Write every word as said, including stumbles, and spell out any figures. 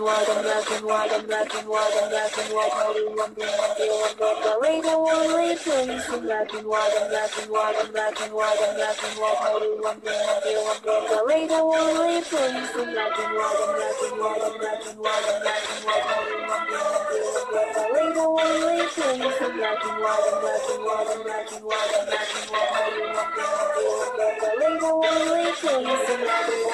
white and black and white and black and white and black and white. How do you want me? The radio only plays in black and white and black and white and black and white and black and white. How do you want me? The radio only plays in black and white and black and white and black and white and black and white. How do you want me? The radio only plays in black and white and black and white and black and white and black and white. How do you want me? The radio only plays in black and white.